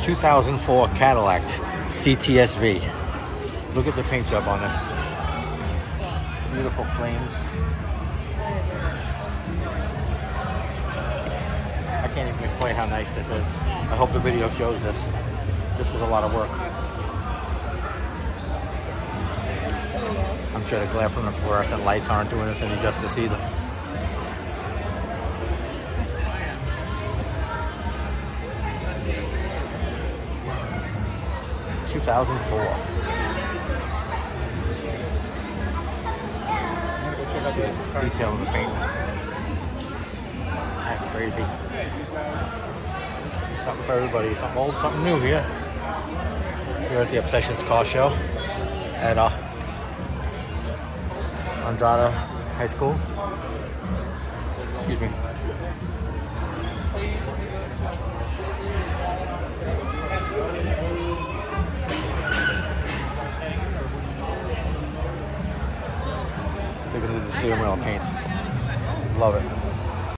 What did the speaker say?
2004 Cadillac CTS-V. Look at the paint job on this. Beautiful flames. I can't even explain how nice this is. I hope the video shows this. This was a lot of work. I'm sure the glare from the fluorescent lights aren't doing this any justice either. See this detail in the paint. That's crazy. Something for everybody. Something old, something new here. Here at the Obessions car show at Andrada High School. Excuse me. Look at the steering wheel paint. Love it.